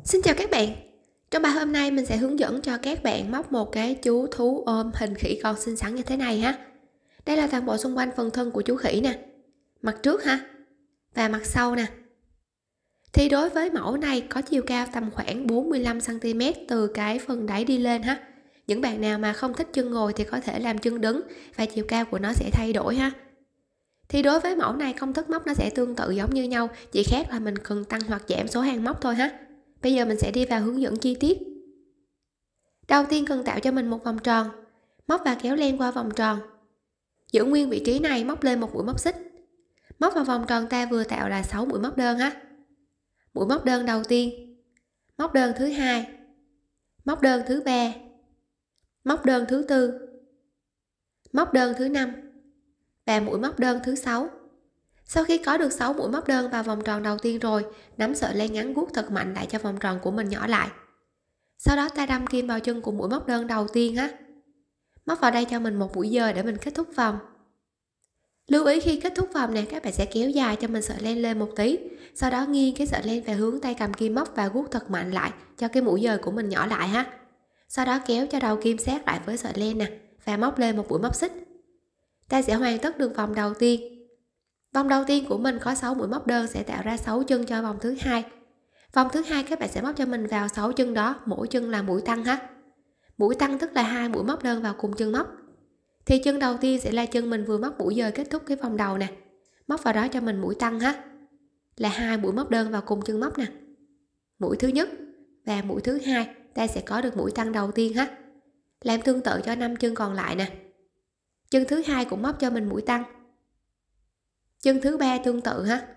Xin chào các bạn. Trong bài hôm nay mình sẽ hướng dẫn cho các bạn móc một cái chú thú ôm hình khỉ con xinh xắn như thế này ha. Đây là toàn bộ xung quanh phần thân của chú khỉ nè, mặt trước ha và mặt sau nè. Thì đối với mẫu này có chiều cao tầm khoảng 45 cm từ cái phần đáy đi lên ha. Những bạn nào mà không thích chân ngồi thì có thể làm chân đứng và chiều cao của nó sẽ thay đổi ha. Thì đối với mẫu này công thức móc nó sẽ tương tự giống như nhau, chỉ khác là mình cần tăng hoặc giảm số hàng móc thôi ha. Bây giờ mình sẽ đi vào hướng dẫn chi tiết. Đầu tiên cần tạo cho mình một vòng tròn, móc và kéo len qua vòng tròn. Giữ nguyên vị trí này, móc lên một mũi móc xích. Móc vào vòng tròn ta vừa tạo là 6 mũi móc đơn ha. Mũi móc đơn đầu tiên, móc đơn thứ hai, móc đơn thứ ba, móc đơn thứ tư, móc đơn thứ năm và mũi móc đơn thứ 6. Sau khi có được 6 mũi móc đơn vào vòng tròn đầu tiên rồi, nắm sợi len ngắn guốc thật mạnh lại cho vòng tròn của mình nhỏ lại. Sau đó ta đâm kim vào chân của mũi móc đơn đầu tiên ha. Móc vào đây cho mình một mũi dời để mình kết thúc vòng. Lưu ý khi kết thúc vòng này các bạn sẽ kéo dài cho mình sợi len lên một tí, sau đó nghiêng cái sợi len về hướng tay cầm kim móc và guốc thật mạnh lại cho cái mũi dời của mình nhỏ lại ha. Sau đó kéo cho đầu kim sát lại với sợi len nè và móc lên một mũi móc xích. Ta sẽ hoàn tất được vòng đầu tiên. Vòng đầu tiên của mình có 6 mũi móc đơn sẽ tạo ra 6 chân cho vòng thứ hai. Vòng thứ hai các bạn sẽ móc cho mình vào 6 chân đó, mỗi chân là mũi tăng ha. Mũi tăng tức là 2 mũi móc đơn vào cùng chân móc. Thì chân đầu tiên sẽ là chân mình vừa móc mũi dời kết thúc cái vòng đầu nè. Móc vào đó cho mình mũi tăng ha. Là 2 mũi móc đơn vào cùng chân móc nè. Mũi thứ nhất và mũi thứ hai, ta sẽ có được mũi tăng đầu tiên ha. Làm tương tự cho 5 chân còn lại nè. Chân thứ hai cũng móc cho mình mũi tăng. Chân thứ ba tương tự ha.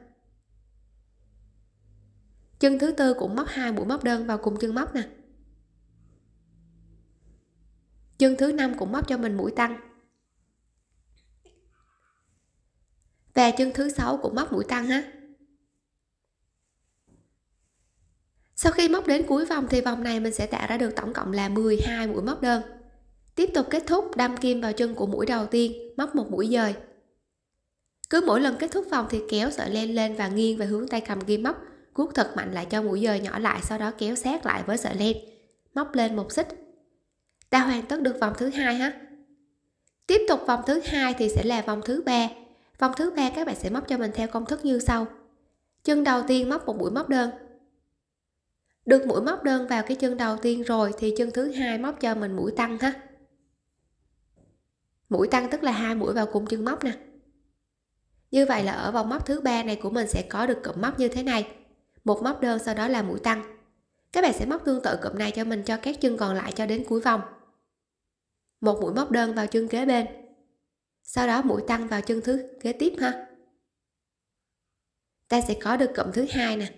Chân thứ tư cũng móc 2 mũi móc đơn vào cùng chân móc nè. Chân thứ năm cũng móc cho mình mũi tăng. Và chân thứ 6 cũng móc mũi tăng ha. Sau khi móc đến cuối vòng thì vòng này mình sẽ tạo ra được tổng cộng là 12 mũi móc đơn. Tiếp tục kết thúc đâm kim vào chân của mũi đầu tiên, móc một mũi dời. Cứ mỗi lần kết thúc vòng thì kéo sợi len lên và nghiêng về hướng tay cầm kim móc, guốc thật mạnh lại cho mũi dời nhỏ lại, sau đó kéo sát lại với sợi len, móc lên một xích. Ta hoàn tất được vòng thứ hai ha. Tiếp tục vòng thứ hai thì sẽ là vòng thứ ba. Vòng thứ ba các bạn sẽ móc cho mình theo công thức như sau. Chân đầu tiên móc một mũi móc đơn. Được mũi móc đơn vào cái chân đầu tiên rồi thì chân thứ hai móc cho mình mũi tăng ha. Mũi tăng tức là 2 mũi vào cùng chân móc nè. Như vậy là ở vòng móc thứ ba này của mình sẽ có được cụm móc như thế này. Một móc đơn sau đó là mũi tăng. Các bạn sẽ móc tương tự cụm này cho mình cho các chân còn lại cho đến cuối vòng. Một mũi móc đơn vào chân kế bên. Sau đó mũi tăng vào chân thứ kế tiếp ha. Ta sẽ có được cụm thứ hai nè.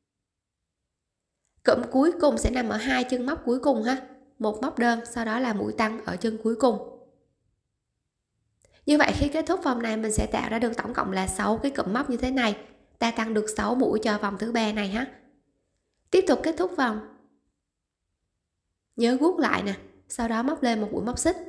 Cụm cuối cùng sẽ nằm ở hai chân móc cuối cùng ha. Một móc đơn sau đó là mũi tăng ở chân cuối cùng. Như vậy khi kết thúc vòng này mình sẽ tạo ra được tổng cộng là 6 cái cụm móc như thế này. Ta tăng được 6 mũi cho vòng thứ ba này ha. Tiếp tục kết thúc vòng. Nhớ guốc lại nè, sau đó móc lên một mũi móc xích.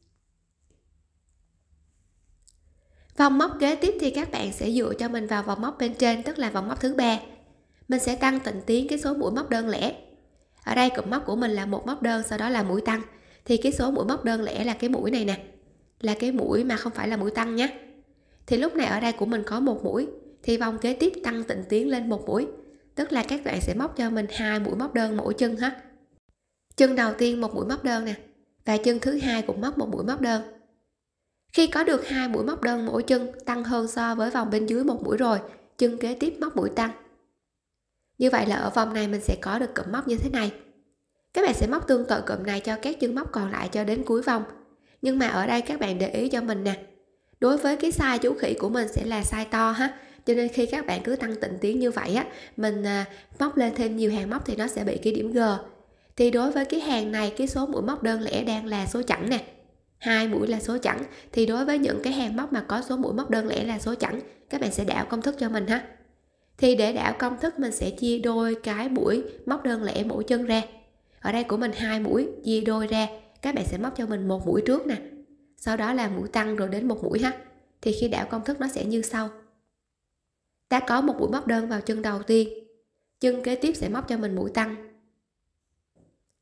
Vòng móc kế tiếp thì các bạn sẽ dựa cho mình vào vòng móc bên trên, tức là vòng móc thứ ba. Mình sẽ tăng tịnh tiến cái số mũi móc đơn lẻ. Ở đây cụm móc của mình là một móc đơn sau đó là mũi tăng. Thì cái số mũi móc đơn lẻ là cái mũi này nè. Là cái mũi mà không phải là mũi tăng nhé. Thì lúc này ở đây của mình có một mũi, thì vòng kế tiếp tăng tịnh tiến lên một mũi, tức là các bạn sẽ móc cho mình 2 mũi móc đơn mỗi chân ha. Chân đầu tiên một mũi móc đơn nè, và chân thứ hai cũng móc một mũi móc đơn. Khi có được 2 mũi móc đơn mỗi chân tăng hơn so với vòng bên dưới một mũi rồi, chân kế tiếp móc mũi tăng. Như vậy là ở vòng này mình sẽ có được cụm móc như thế này. Các bạn sẽ móc tương tự cụm này cho các chân móc còn lại cho đến cuối vòng. Nhưng mà ở đây các bạn để ý cho mình nè. Đối với cái size chú khỉ của mình sẽ là size to ha. Cho nên khi các bạn cứ tăng tịnh tiến như vậy á, mình móc lên thêm nhiều hàng móc thì nó sẽ bị cái điểm G. Thì đối với cái hàng này cái số mũi móc đơn lẻ đang là số chẵn nè. 2 mũi là số chẵn. Thì đối với những cái hàng móc mà có số mũi móc đơn lẻ là số chẵn, các bạn sẽ đảo công thức cho mình ha. Thì để đảo công thức mình sẽ chia đôi cái mũi móc đơn lẻ mỗi chân ra. Ở đây của mình 2 mũi, chia đôi ra, các bạn sẽ móc cho mình một mũi trước nè. Sau đó là mũi tăng rồi đến một mũi ha. Thì khi đảo công thức nó sẽ như sau. Ta có một mũi móc đơn vào chân đầu tiên. Chân kế tiếp sẽ móc cho mình mũi tăng.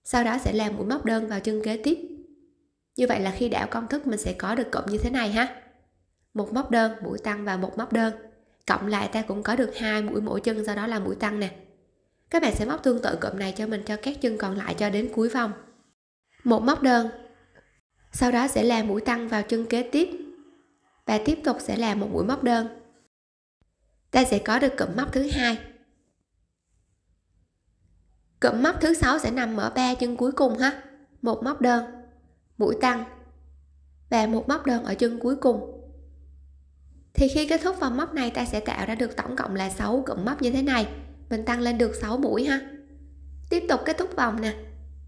Sau đó sẽ làm mũi móc đơn vào chân kế tiếp. Như vậy là khi đảo công thức mình sẽ có được cụm như thế này ha. Một móc đơn, mũi tăng và một móc đơn. Cộng lại ta cũng có được 2 mũi mỗi chân, sau đó là mũi tăng nè. Các bạn sẽ móc tương tự cụm này cho mình cho các chân còn lại cho đến cuối vòng. Một móc đơn. Sau đó sẽ làm mũi tăng vào chân kế tiếp. Và tiếp tục sẽ làm một mũi móc đơn. Ta sẽ có được cụm móc thứ hai. Cụm móc thứ 6 sẽ nằm ở 3 chân cuối cùng ha. Một móc đơn, mũi tăng và một móc đơn ở chân cuối cùng. Thì khi kết thúc vòng móc này ta sẽ tạo ra được tổng cộng là 6 cụm móc như thế này. Mình tăng lên được 6 mũi ha. Tiếp tục kết thúc vòng nè.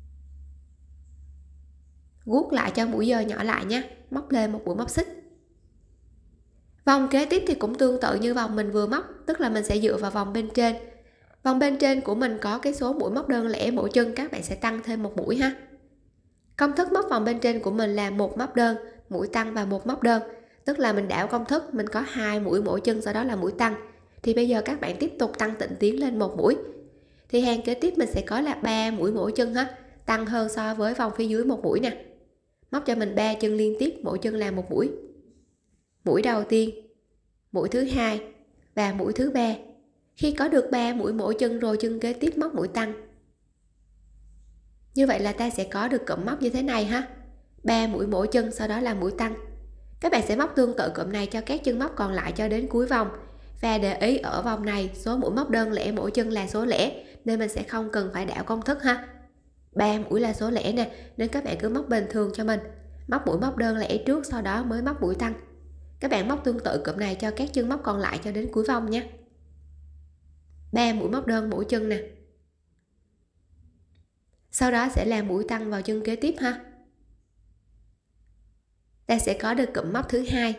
Guốc lại cho mũi dời nhỏ lại nha. Móc lên một mũi móc xích. Vòng kế tiếp thì cũng tương tự như vòng mình vừa móc, tức là mình sẽ dựa vào vòng bên trên. Vòng bên trên của mình có cái số mũi móc đơn lẻ mỗi chân, các bạn sẽ tăng thêm một mũi ha. Công thức móc vòng bên trên của mình là một móc đơn, mũi tăng và một móc đơn, tức là mình đảo công thức mình có 2 mũi mỗi chân, sau đó là mũi tăng. Thì bây giờ các bạn tiếp tục tăng tịnh tiến lên một mũi. Thì hàng kế tiếp mình sẽ có là 3 mũi mỗi chân ha, tăng hơn so với vòng phía dưới một mũi nè. Móc cho mình 3 chân liên tiếp, mỗi chân là một mũi. Mũi đầu tiên, mũi thứ hai và mũi thứ ba. Khi có được 3 mũi mỗi chân rồi, chân kế tiếp móc mũi tăng. Như vậy là ta sẽ có được cụm móc như thế này ha. 3 mũi mỗi chân, sau đó là mũi tăng. Các bạn sẽ móc tương tự cụm này cho các chân móc còn lại cho đến cuối vòng. Và để ý ở vòng này số mũi móc đơn lẻ mỗi chân là số lẻ, nên mình sẽ không cần phải đảo công thức ha. 3 mũi là số lẻ nè, nên các bạn cứ móc bình thường cho mình. Móc mũi móc đơn lẻ trước, sau đó mới móc mũi tăng. Các bạn móc tương tự cụm này cho các chân móc còn lại cho đến cuối vòng nha. 3 mũi móc đơn mỗi chân nè. Sau đó sẽ làm mũi tăng vào chân kế tiếp ha. Ta sẽ có được cụm móc thứ hai.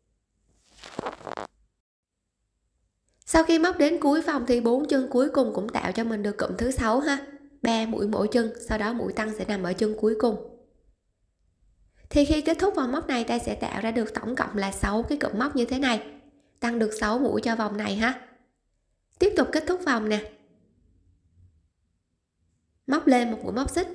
Sau khi móc đến cuối vòng thì 4 chân cuối cùng cũng tạo cho mình được cụm thứ 6 ha. 3 mũi mỗi chân, sau đó mũi tăng sẽ nằm ở chân cuối cùng. Thì khi kết thúc vòng móc này ta sẽ tạo ra được tổng cộng là 6 cái cụm móc như thế này. Tăng được 6 mũi cho vòng này ha. Tiếp tục kết thúc vòng nè. Móc lên một mũi móc xích.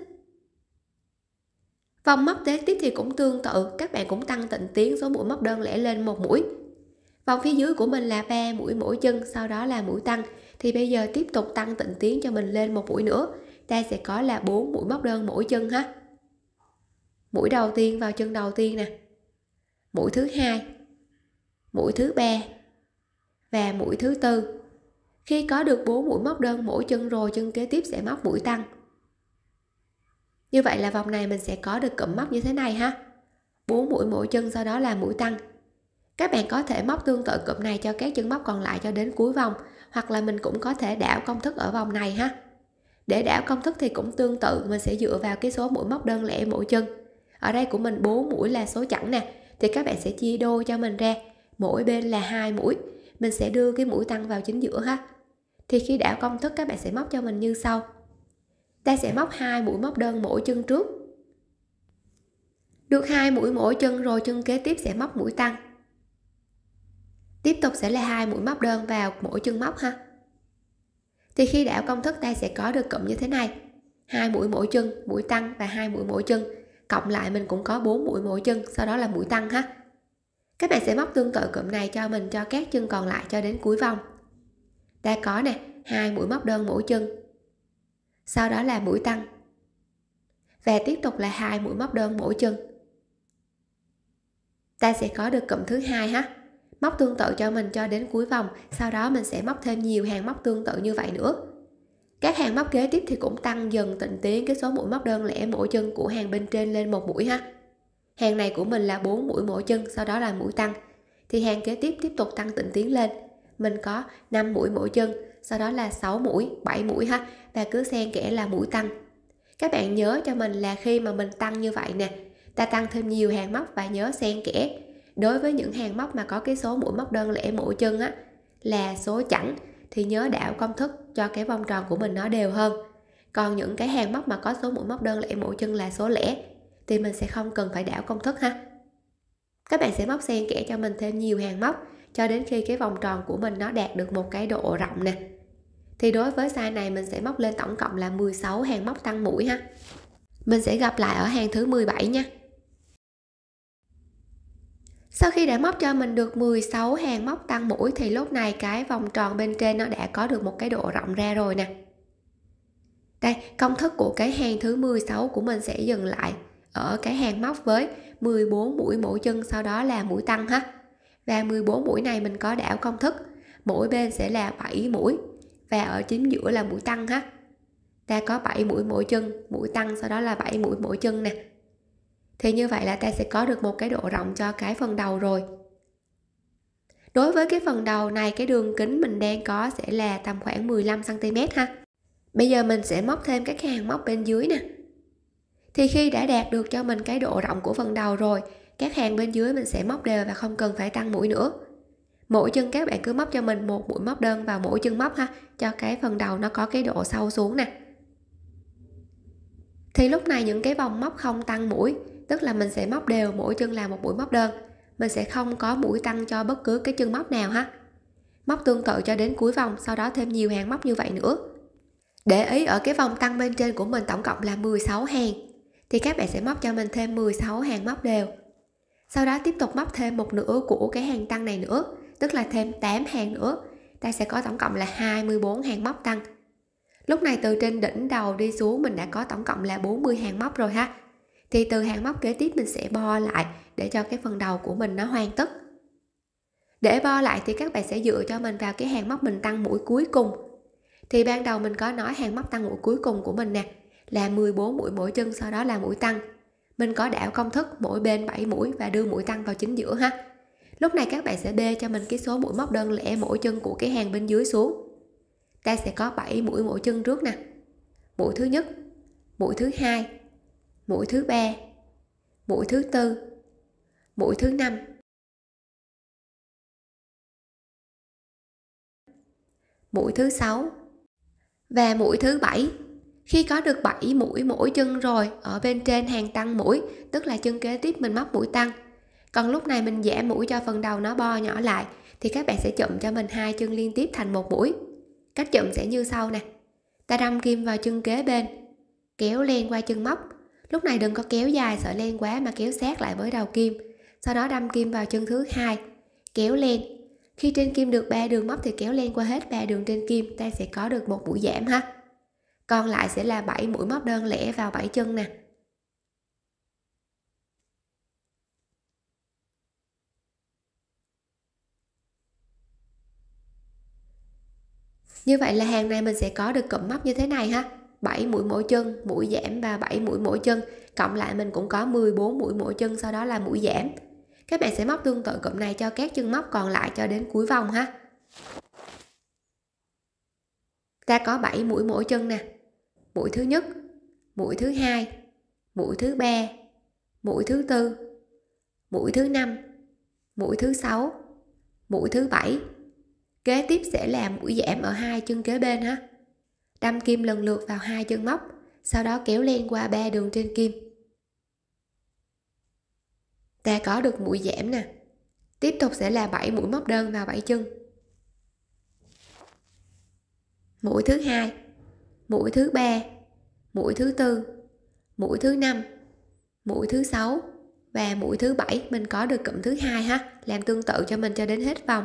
Vòng móc kế tiếp thì cũng tương tự, các bạn cũng tăng tịnh tiến số mũi móc đơn lẻ lên một mũi. Vòng phía dưới của mình là 3 mũi mỗi chân, sau đó là mũi tăng. Thì bây giờ tiếp tục tăng tịnh tiến cho mình lên một mũi nữa. Ta sẽ có là 4 mũi móc đơn mỗi chân ha. Mũi đầu tiên vào chân đầu tiên nè. Mũi thứ hai, mũi thứ ba và mũi thứ tư. Khi có được 4 mũi móc đơn mỗi chân rồi, chân kế tiếp sẽ móc mũi tăng. Như vậy là vòng này mình sẽ có được cụm móc như thế này ha. 4 mũi mỗi chân, sau đó là mũi tăng. Các bạn có thể móc tương tự cụm này cho các chân móc còn lại cho đến cuối vòng, hoặc là mình cũng có thể đảo công thức ở vòng này ha. Để đảo công thức thì cũng tương tự, mình sẽ dựa vào cái số mũi móc đơn lẻ mỗi chân. Ở đây của mình 4 mũi là số chẵn nè, thì các bạn sẽ chia đôi cho mình ra, mỗi bên là 2 mũi. Mình sẽ đưa cái mũi tăng vào chính giữa ha. Thì khi đảo công thức các bạn sẽ móc cho mình như sau. Ta sẽ móc 2 mũi móc đơn mỗi chân trước. Được 2 mũi mỗi chân rồi, chân kế tiếp sẽ móc mũi tăng. Tiếp tục sẽ là 2 mũi móc đơn vào mỗi chân móc ha. Thì khi đảo công thức ta sẽ có được cụm như thế này. 2 mũi mỗi chân, mũi tăng và 2 mũi mỗi chân. Cộng lại mình cũng có 4 mũi mỗi chân, sau đó là mũi tăng ha. Các bạn sẽ móc tương tự cụm này cho mình cho các chân còn lại cho đến cuối vòng. Ta có nè, 2 mũi móc đơn mỗi chân. Sau đó là mũi tăng. Và tiếp tục là 2 mũi móc đơn mỗi chân. Ta sẽ có được cụm thứ hai ha. Móc tương tự cho mình cho đến cuối vòng, sau đó mình sẽ móc thêm nhiều hàng móc tương tự như vậy nữa. Các hàng móc kế tiếp thì cũng tăng dần tịnh tiến cái số mũi móc đơn lẻ mỗi chân của hàng bên trên lên một mũi ha. Hàng này của mình là 4 mũi mỗi chân, sau đó là mũi tăng. Thì hàng kế tiếp tiếp tục tăng tịnh tiến lên. Mình có 5 mũi mỗi chân, sau đó là 6 mũi, 7 mũi ha, và cứ xen kẽ là mũi tăng. Các bạn nhớ cho mình là khi mà mình tăng như vậy nè, ta tăng thêm nhiều hàng móc và nhớ xen kẽ. Đối với những hàng móc mà có cái số mũi móc đơn lẻ mỗi chân á là số chẵn thì nhớ đảo công thức cho cái vòng tròn của mình nó đều hơn. Còn những cái hàng móc mà có số mũi móc đơn lẻ mỗi chân là số lẻ thì mình sẽ không cần phải đảo công thức ha. Các bạn sẽ móc xen kẽ cho mình thêm nhiều hàng móc cho đến khi cái vòng tròn của mình nó đạt được một cái độ rộng nè. Thì đối với size này mình sẽ móc lên tổng cộng là 16 hàng móc tăng mũi ha. Mình sẽ gặp lại ở hàng thứ 17 nha. Sau khi đã móc cho mình được 16 hàng móc tăng mũi thì lúc này cái vòng tròn bên trên nó đã có được một cái độ rộng ra rồi nè. Đây, công thức của cái hàng thứ 16 của mình sẽ dừng lại ở cái hàng móc với 14 mũi mỗi chân, sau đó là mũi tăng ha. Và 14 mũi này mình có đảo công thức, mỗi bên sẽ là 7 mũi và ở chính giữa là mũi tăng ha. Ta có 7 mũi mỗi chân, mũi tăng sau đó là 7 mũi mỗi chân nè. Thì như vậy là ta sẽ có được một cái độ rộng cho cái phần đầu rồi. Đối với cái phần đầu này, cái đường kính mình đang có sẽ là tầm khoảng 15 cm ha. Bây giờ mình sẽ móc thêm các hàng móc bên dưới nè. Thì khi đã đạt được cho mình cái độ rộng của phần đầu rồi, các hàng bên dưới mình sẽ móc đều và không cần phải tăng mũi nữa. Mỗi chân các bạn cứ móc cho mình một mũi móc đơn vào mỗi chân móc ha, cho cái phần đầu nó có cái độ sâu xuống nè. Thì lúc này những cái vòng móc không tăng mũi, tức là mình sẽ móc đều mỗi chân là một mũi móc đơn, mình sẽ không có mũi tăng cho bất cứ cái chân móc nào ha. Móc tương tự cho đến cuối vòng, sau đó thêm nhiều hàng móc như vậy nữa. Để ý ở cái vòng tăng bên trên của mình tổng cộng là 16 hàng, thì các bạn sẽ móc cho mình thêm 16 hàng móc đều. Sau đó tiếp tục móc thêm một nửa của cái hàng tăng này nữa, tức là thêm 8 hàng nữa. Ta sẽ có tổng cộng là 24 hàng móc tăng. Lúc này từ trên đỉnh đầu đi xuống mình đã có tổng cộng là 40 hàng móc rồi ha. Thì từ hàng móc kế tiếp mình sẽ bo lại để cho cái phần đầu của mình nó hoàn tất. Để bo lại thì các bạn sẽ dựa cho mình vào cái hàng móc mình tăng mũi cuối cùng. Thì ban đầu mình có nói hàng móc tăng mũi cuối cùng của mình nè là 14 mũi mỗi chân, sau đó là mũi tăng. Mình có đảo công thức mỗi bên 7 mũi và đưa mũi tăng vào chính giữa ha. Lúc này các bạn sẽ bê cho mình cái số mũi móc đơn lẻ mỗi chân của cái hàng bên dưới xuống. Ta sẽ có 7 mũi mỗi chân trước nè. Mũi thứ nhất, mũi thứ hai, mũi thứ ba, mũi thứ tư, mũi thứ năm, mũi thứ sáu và mũi thứ bảy. Khi có được 7 mũi mỗi chân rồi, ở bên trên hàng tăng mũi, tức là chân kế tiếp mình móc mũi tăng. Còn lúc này mình giảm mũi cho phần đầu nó bo nhỏ lại, thì các bạn sẽ chụm cho mình hai chân liên tiếp thành một mũi. Cách chụm sẽ như sau nè. Ta đâm kim vào chân kế bên, kéo len qua chân móc. Lúc này đừng có kéo dài sợi len quá mà kéo sát lại với đầu kim. Sau đó đâm kim vào chân thứ hai, kéo len. Khi trên kim được 3 đường móc thì kéo len qua hết 3 đường trên kim, ta sẽ có được một mũi giảm ha. Còn lại sẽ là 7 mũi móc đơn lẻ vào 7 chân nè. Như vậy là hàng này mình sẽ có được cụm móc như thế này ha. 7 mũi mỗi chân, mũi giảm và 7 mũi mỗi chân. Cộng lại mình cũng có 14 mũi mỗi chân, sau đó là mũi giảm. Các bạn sẽ móc tương tự cụm này cho các chân móc còn lại cho đến cuối vòng ha. Ta có 7 mũi mỗi chân nè. Mũi thứ nhất, mũi thứ hai, mũi thứ ba, mũi thứ tư, mũi thứ năm, mũi thứ sáu, mũi thứ bảy. Kế tiếp sẽ là mũi giảm ở hai chân kế bên ha. Đâm kim lần lượt vào hai chân móc, sau đó kéo len qua 3 đường trên kim. Ta có được mũi giảm nè. Tiếp tục sẽ là 7 mũi móc đơn vào 7 chân. Mũi thứ hai, mũi thứ ba, mũi thứ tư, mũi thứ năm, mũi thứ sáu và mũi thứ bảy. Mình có được cụm thứ hai ha, làm tương tự cho mình cho đến hết vòng.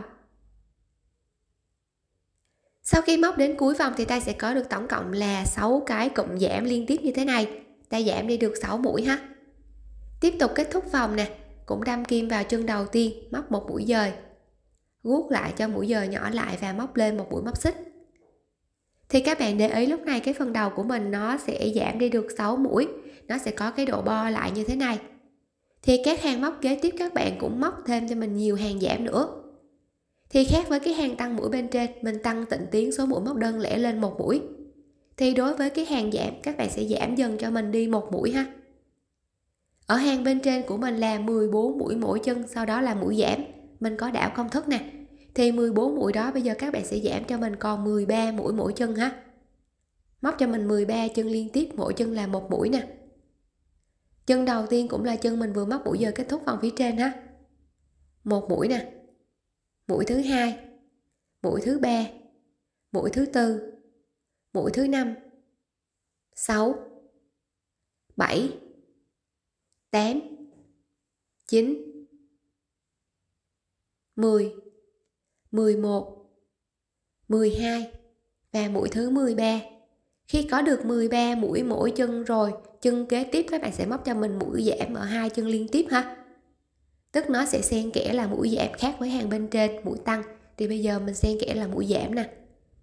Sau khi móc đến cuối vòng thì ta sẽ có được tổng cộng là 6 cái cụm giảm liên tiếp như thế này. Ta giảm đi được 6 mũi ha. Tiếp tục kết thúc vòng nè, cũng đâm kim vào chân đầu tiên, móc một mũi dời, guốc lại cho mũi dời nhỏ lại và móc lên một mũi móc xích. Thì các bạn để ý lúc này cái phần đầu của mình nó sẽ giảm đi được 6 mũi, nó sẽ có cái độ bo lại như thế này. Thì các hàng móc kế tiếp các bạn cũng móc thêm cho mình nhiều hàng giảm nữa. Thì khác với cái hàng tăng mũi bên trên, mình tăng tịnh tiến số mũi móc đơn lẻ lên một mũi. Thì đối với cái hàng giảm, các bạn sẽ giảm dần cho mình đi một mũi ha. Ở hàng bên trên của mình là 14 mũi mỗi chân, sau đó là mũi giảm. Mình có đảo công thức nè. Thì 14 mũi đó bây giờ các bạn sẽ giảm cho mình còn 13 mũi mỗi chân ha. Móc cho mình 13 chân liên tiếp, mỗi chân là một mũi nè. Chân đầu tiên cũng là chân mình vừa móc mũi giờ kết thúc vòng phía trên ha. Một mũi nè. Mũi thứ hai, mũi thứ ba, mũi thứ tư, mũi thứ năm, 6, 7, 8, 9, 10, 11, 12 và mũi thứ 13. Khi có được 13 mũi mỗi chân rồi, chân kế tiếp các bạn sẽ móc cho mình mũi giảm ở hai chân liên tiếp ha. Tức nó sẽ xen kẽ là mũi giảm khác với hàng bên trên, mũi tăng. Thì bây giờ mình xen kẽ là mũi giảm nè.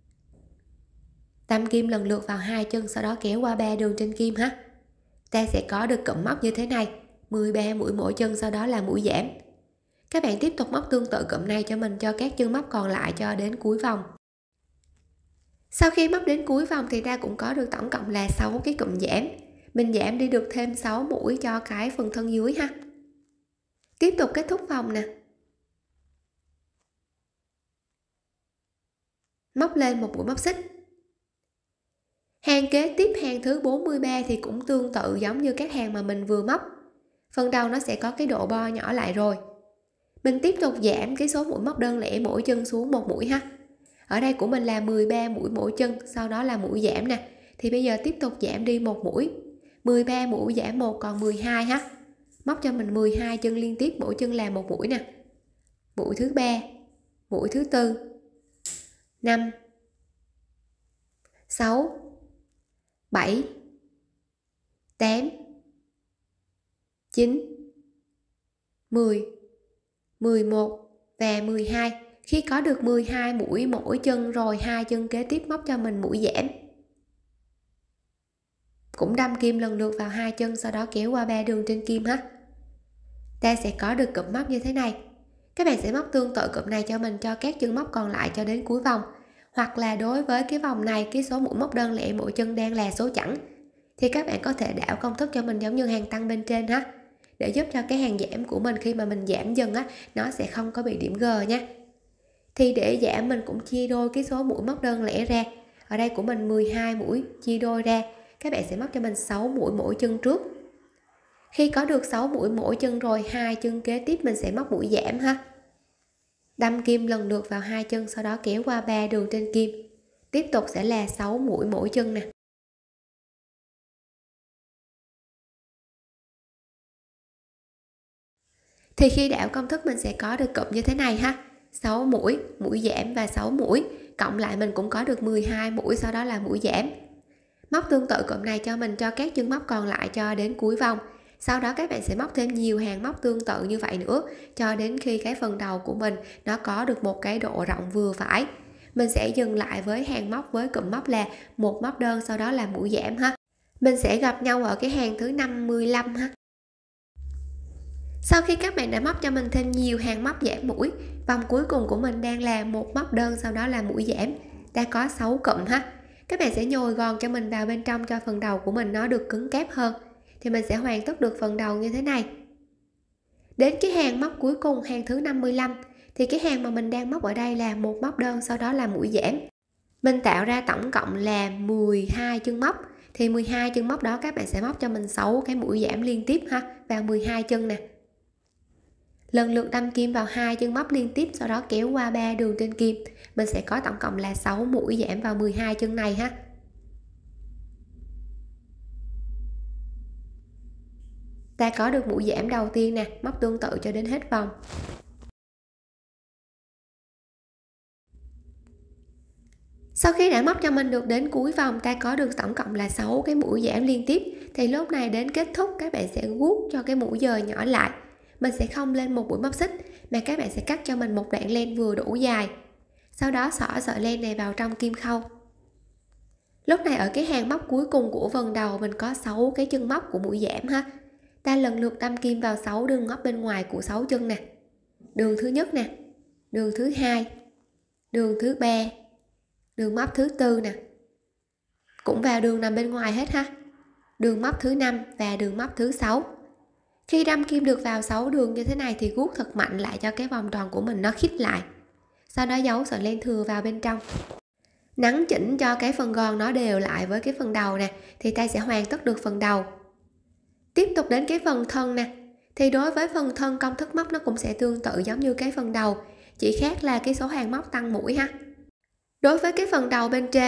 Đâm kim lần lượt vào hai chân, sau đó kéo qua 3 đường trên kim ha. Ta sẽ có được cụm móc như thế này, 13 mũi mỗi chân, sau đó là mũi giảm. Các bạn tiếp tục móc tương tự cụm này cho mình cho các chân móc còn lại cho đến cuối vòng. Sau khi móc đến cuối vòng thì ta cũng có được tổng cộng là 6 cái cụm giảm. Mình giảm đi được thêm 6 mũi cho cái phần thân dưới ha. Tiếp tục kết thúc vòng nè. Móc lên một mũi móc xích. Hàng kế tiếp, hàng thứ 43 thì cũng tương tự giống như các hàng mà mình vừa móc. Phần đầu nó sẽ có cái độ bo nhỏ lại rồi. Mình tiếp tục giảm cái số mũi móc đơn lẻ mỗi chân xuống một mũi ha. Ở đây của mình là 13 mũi mỗi chân, sau đó là mũi giảm nè. Thì bây giờ tiếp tục giảm đi một mũi. 13 mũi giảm 1 còn 12 ha. Móc cho mình 12 chân liên tiếp, mỗi chân là một mũi nè. Mũi thứ 3, mũi thứ 4, 5, 6, 7, 8, 9, 10, 11 và 12. Khi có được 12 mũi mỗi chân rồi, hai chân kế tiếp móc cho mình mũi giảm. Cũng đâm kim lần lượt vào hai chân, sau đó kéo qua 3 đường trên kim ha. Ta sẽ có được cụm móc như thế này. Các bạn sẽ móc tương tự cụm này cho mình cho các chân móc còn lại cho đến cuối vòng. Hoặc là đối với cái vòng này, cái số mũi móc đơn lẻ mỗi chân đang là số chẵn, thì các bạn có thể đảo công thức cho mình giống như hàng tăng bên trên ha, để giúp cho cái hàng giảm của mình khi mà mình giảm dần á, nó sẽ không có bị điểm G nha. Thì để giảm mình cũng chia đôi cái số mũi móc đơn lẻ ra. Ở đây của mình 12 mũi, chia đôi ra, các bạn sẽ móc cho mình 6 mũi mỗi chân trước. Khi có được 6 mũi mỗi chân rồi, hai chân kế tiếp mình sẽ móc mũi giảm ha. Đâm kim lần lượt vào hai chân, sau đó kéo qua 3 đường trên kim. Tiếp tục sẽ là 6 mũi mỗi chân nè. Thì khi đảo công thức mình sẽ có được cụm như thế này ha. 6 mũi, mũi giảm và 6 mũi, cộng lại mình cũng có được 12 mũi, sau đó là mũi giảm. Móc tương tự cụm này cho mình cho các chân móc còn lại cho đến cuối vòng. Sau đó các bạn sẽ móc thêm nhiều hàng móc tương tự như vậy nữa cho đến khi cái phần đầu của mình nó có được một cái độ rộng vừa phải. Mình sẽ dừng lại với hàng móc với cụm móc là một móc đơn, sau đó là mũi giảm ha. Mình sẽ gặp nhau ở cái hàng thứ 55 ha. Sau khi các bạn đã móc cho mình thêm nhiều hàng móc giảm mũi, vòng cuối cùng của mình đang là một móc đơn, sau đó là mũi giảm. Đã có 6 cụm ha. Các bạn sẽ nhồi gòn cho mình vào bên trong cho phần đầu của mình nó được cứng cáp hơn. Thì mình sẽ hoàn tất được phần đầu như thế này. Đến cái hàng móc cuối cùng, hàng thứ 55, thì cái hàng mà mình đang móc ở đây là một móc đơn, sau đó là mũi giảm. Mình tạo ra tổng cộng là 12 chân móc. Thì 12 chân móc đó các bạn sẽ móc cho mình 6 cái mũi giảm liên tiếp ha, vào 12 chân nè. Lần lượt đâm kim vào hai chân móc liên tiếp, sau đó kéo qua 3 đường trên kim. Mình sẽ có tổng cộng là 6 mũi giảm vào 12 chân này ha. Ta có được mũi giảm đầu tiên nè, móc tương tự cho đến hết vòng. Sau khi đã móc cho mình được đến cuối vòng, ta có được tổng cộng là 6 cái mũi giảm liên tiếp. Thì lúc này đến kết thúc các bạn sẽ guốc cho cái mũi dời nhỏ lại. Mình sẽ không lên một mũi móc xích mà các bạn sẽ cắt cho mình một đoạn len vừa đủ dài. Sau đó xỏ sợi len này vào trong kim khâu. Lúc này ở cái hàng móc cuối cùng của phần đầu mình có 6 cái chân móc của mũi giảm ha. Ta lần lượt đâm kim vào 6 đường móc bên ngoài của 6 chân nè. Đường thứ nhất nè, đường thứ hai, đường thứ ba, đường móc thứ tư nè. Cũng vào đường nằm bên ngoài hết ha. Đường móc thứ 5 và đường móc thứ 6. Khi đâm kim được vào 6 đường như thế này thì guốc thật mạnh lại cho cái vòng tròn của mình nó khít lại. Sau đó giấu sợi len thừa vào bên trong. Nắn chỉnh cho cái phần gòn nó đều lại với cái phần đầu nè, thì ta sẽ hoàn tất được phần đầu. Tiếp tục đến cái phần thân nè. Thì đối với phần thân công thức móc nó cũng sẽ tương tự giống như cái phần đầu, chỉ khác là cái số hàng móc tăng mũi ha. Đối với cái phần đầu bên trên,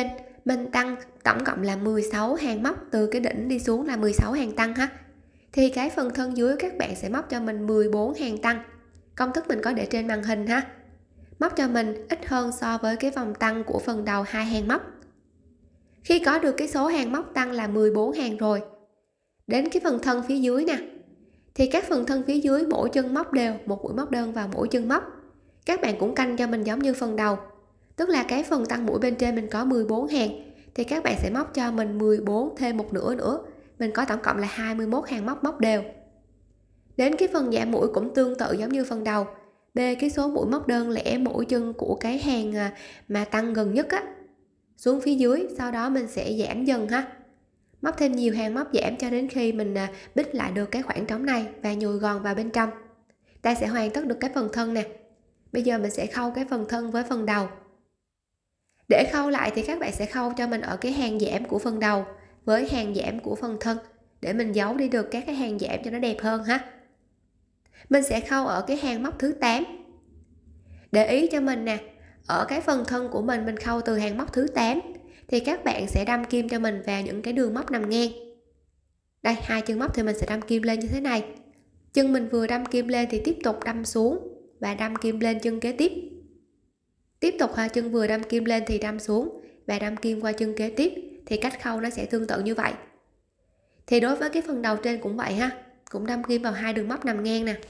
mình tăng tổng cộng là 16 hàng móc, từ cái đỉnh đi xuống là 16 hàng tăng ha. Thì cái phần thân dưới các bạn sẽ móc cho mình 14 hàng tăng. Công thức mình có để trên màn hình ha. Móc cho mình ít hơn so với cái vòng tăng của phần đầu 2 hàng móc. Khi có được cái số hàng móc tăng là 14 hàng rồi, đến cái phần thân phía dưới nè, thì các phần thân phía dưới mỗi chân móc đều một mũi móc đơn vào mỗi chân móc. Các bạn cũng canh cho mình giống như phần đầu, tức là cái phần tăng mũi bên trên mình có 14 hàng thì các bạn sẽ móc cho mình 14 thêm một nửa nữa, mình có tổng cộng là 21 hàng móc đều. Đến cái phần giảm mũi cũng tương tự giống như phần đầu, bê cái số mũi móc đơn lẻ mỗi chân của cái hàng mà tăng gần nhất á xuống phía dưới, sau đó mình sẽ giảm dần ha, móc thêm nhiều hàng móc giảm cho đến khi mình bít lại được cái khoảng trống này và nhồi gòn vào bên trong. Ta sẽ hoàn tất được cái phần thân nè. Bây giờ mình sẽ khâu cái phần thân với phần đầu. Để khâu lại thì các bạn sẽ khâu cho mình ở cái hàng giảm của phần đầu với hàng giảm của phần thân, để mình giấu đi được các cái hàng giảm cho nó đẹp hơn ha. Mình sẽ khâu ở cái hàng móc thứ 8. Để ý cho mình nè, ở cái phần thân của mình khâu từ hàng móc thứ 8 thì các bạn sẽ đâm kim cho mình vào những cái đường móc nằm ngang. Đây, hai chân móc thì mình sẽ đâm kim lên như thế này. Chân mình vừa đâm kim lên thì tiếp tục đâm xuống và đâm kim lên chân kế tiếp. Tiếp tục chân vừa đâm kim lên thì đâm xuống và đâm kim qua chân kế tiếp, thì cách khâu nó sẽ tương tự như vậy. Thì đối với cái phần đầu trên cũng vậy ha, cũng đâm kim vào hai đường móc nằm ngang nè.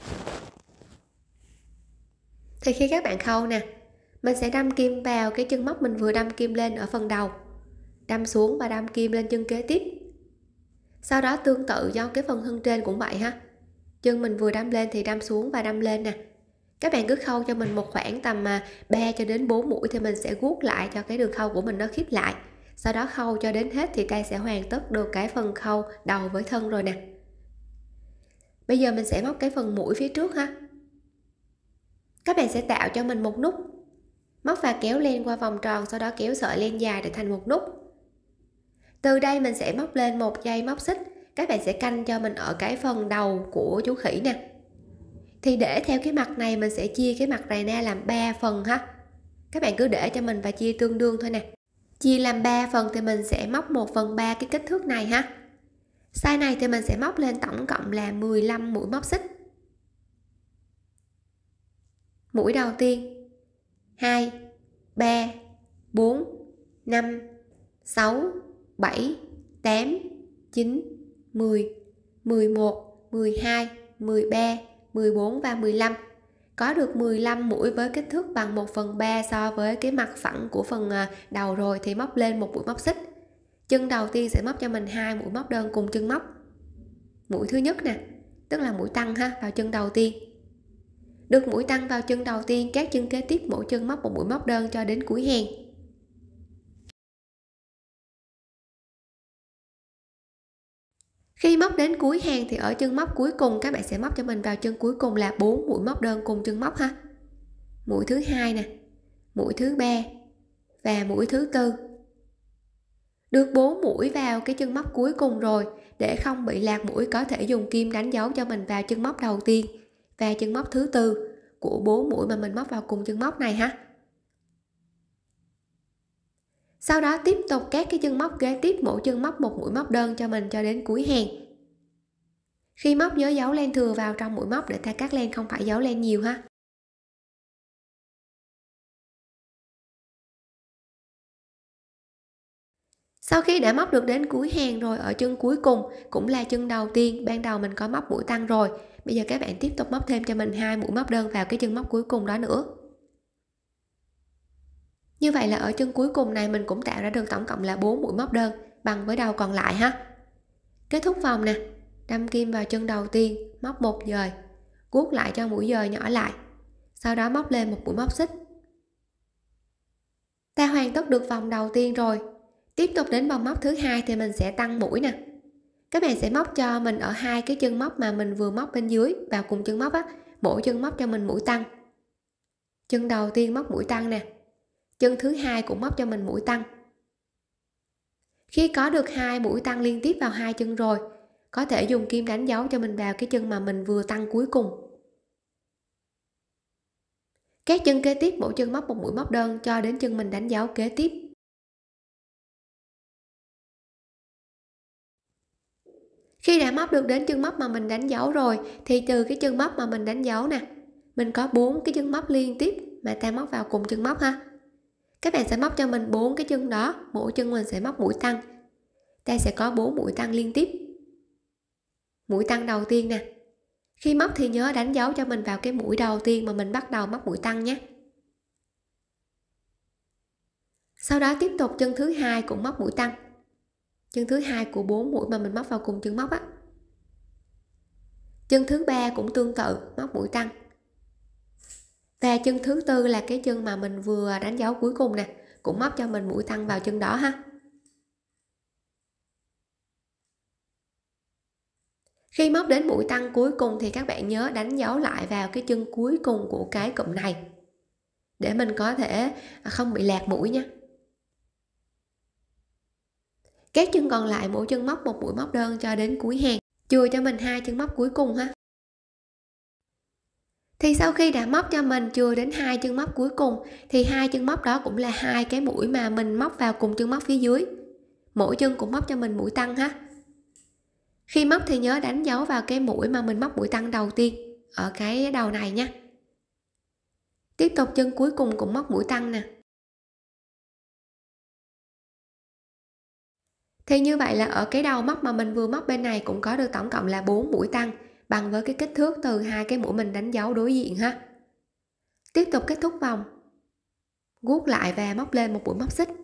Thì khi các bạn khâu nè, mình sẽ đâm kim vào cái chân móc mình vừa đâm kim lên ở phần đầu, đâm xuống và đâm kim lên chân kế tiếp. Sau đó tương tự do cái phần thân trên cũng vậy ha, chân mình vừa đâm lên thì đâm xuống và đâm lên nè. Các bạn cứ khâu cho mình một khoảng tầm 3 cho đến 4 mũi thì mình sẽ guốc lại cho cái đường khâu của mình nó khít lại. Sau đó khâu cho đến hết thì ta sẽ hoàn tất được cái phần khâu đầu với thân rồi nè. Bây giờ mình sẽ móc cái phần mũi phía trước ha. Các bạn sẽ tạo cho mình một nút, móc và kéo len qua vòng tròn, sau đó kéo sợi len dài để thành một nút. Từ đây mình sẽ móc lên một dây móc xích. Các bạn sẽ canh cho mình ở cái phần đầu của chú khỉ nè. Thì để theo cái mặt này mình sẽ chia cái mặt này ra làm 3 phần ha. Các bạn cứ để cho mình và chia tương đương thôi nè. Chia làm 3 phần thì mình sẽ móc 1/3 cái kích thước này ha. Size này thì mình sẽ móc lên tổng cộng là 15 mũi móc xích. Mũi đầu tiên 2, 3, 4, 5, 6, 7, 8, 9, 10, 11, 12, 13, 14 và 15. Có được 15 mũi với kích thước bằng 1/3 so với cái mặt phẳng của phần đầu rồi thì móc lên một mũi móc xích. Chân đầu tiên sẽ móc cho mình 2 mũi móc đơn cùng chân móc. Mũi thứ nhất nè, tức là mũi tăng ha, vào chân đầu tiên. Được mũi tăng vào chân đầu tiên, các chân kế tiếp mỗi chân móc một mũi móc đơn cho đến cuối hàng. Khi móc đến cuối hàng thì ở chân móc cuối cùng các bạn sẽ móc cho mình vào chân cuối cùng là 4 mũi móc đơn cùng chân móc ha. Mũi thứ hai nè, mũi thứ ba và mũi thứ tư. Được 4 mũi vào cái chân móc cuối cùng rồi, để không bị lạc mũi có thể dùng kim đánh dấu cho mình vào chân móc đầu tiên và chân móc thứ tư của 4 mũi mà mình móc vào cùng chân móc này ha. Sau đó tiếp tục các cái chân móc kế tiếp mỗi chân móc một mũi móc đơn cho mình cho đến cuối hàng. Khi móc nhớ giấu len thừa vào trong mũi móc để ta cắt len không phải giấu len nhiều ha. Sau khi đã móc được đến cuối hàng rồi, ở chân cuối cùng cũng là chân đầu tiên, ban đầu mình có móc mũi tăng rồi, bây giờ các bạn tiếp tục móc thêm cho mình 2 mũi móc đơn vào cái chân móc cuối cùng đó nữa. Như vậy là ở chân cuối cùng này mình cũng tạo ra được tổng cộng là 4 mũi móc đơn bằng với đầu còn lại ha. Kết thúc vòng nè, đâm kim vào chân đầu tiên, móc một dời, guốc lại cho mũi dời nhỏ lại, sau đó móc lên một mũi móc xích. Ta hoàn tất được vòng đầu tiên rồi. Tiếp tục đến vòng móc thứ hai thì mình sẽ tăng mũi nè. Các bạn sẽ móc cho mình ở hai cái chân móc mà mình vừa móc bên dưới vào cùng chân móc á, mỗi chân móc cho mình mũi tăng. Chân đầu tiên móc mũi tăng nè, chân thứ hai cũng móc cho mình mũi tăng. Khi có được 2 mũi tăng liên tiếp vào hai chân rồi, có thể dùng kim đánh dấu cho mình vào cái chân mà mình vừa tăng cuối cùng. Các chân kế tiếp mỗi chân móc một mũi móc đơn cho đến chân mình đánh dấu kế tiếp. Khi đã móc được đến chân móc mà mình đánh dấu rồi thì từ cái chân móc mà mình đánh dấu nè, mình có 4 cái chân móc liên tiếp mà ta móc vào cùng chân móc ha. Các bạn sẽ móc cho mình 4 cái chân đó, mỗi chân mình sẽ móc mũi tăng. Ta sẽ có 4 mũi tăng liên tiếp. Mũi tăng đầu tiên nè. Khi móc thì nhớ đánh dấu cho mình vào cái mũi đầu tiên mà mình bắt đầu móc mũi tăng nhé. Sau đó tiếp tục chân thứ hai cũng móc mũi tăng. Chân thứ hai của 4 mũi mà mình móc vào cùng chân móc á. Chân thứ ba cũng tương tự, móc mũi tăng. Và chân thứ tư là cái chân mà mình vừa đánh dấu cuối cùng nè, cũng móc cho mình mũi tăng vào chân đó ha. Khi móc đến mũi tăng cuối cùng thì các bạn nhớ đánh dấu lại vào cái chân cuối cùng của cái cụm này để mình có thể không bị lạc mũi nha. Các chân còn lại mỗi chân móc một mũi móc đơn cho đến cuối hàng, chừa cho mình 2 chân móc cuối cùng ha. Thì sau khi đã móc cho mình chừa đến 2 chân móc cuối cùng thì 2 chân móc đó cũng là 2 cái mũi mà mình móc vào cùng chân móc phía dưới. Mỗi chân cũng móc cho mình mũi tăng ha. Khi móc thì nhớ đánh dấu vào cái mũi mà mình móc mũi tăng đầu tiên ở cái đầu này nha. Tiếp tục chân cuối cùng cũng móc mũi tăng nè. Thì như vậy là ở cái đầu móc mà mình vừa móc bên này cũng có được tổng cộng là 4 mũi tăng bằng với cái kích thước từ 2 cái mũi mình đánh dấu đối diện ha. Tiếp tục kết thúc vòng, guốc lại và móc lên một mũi móc xích.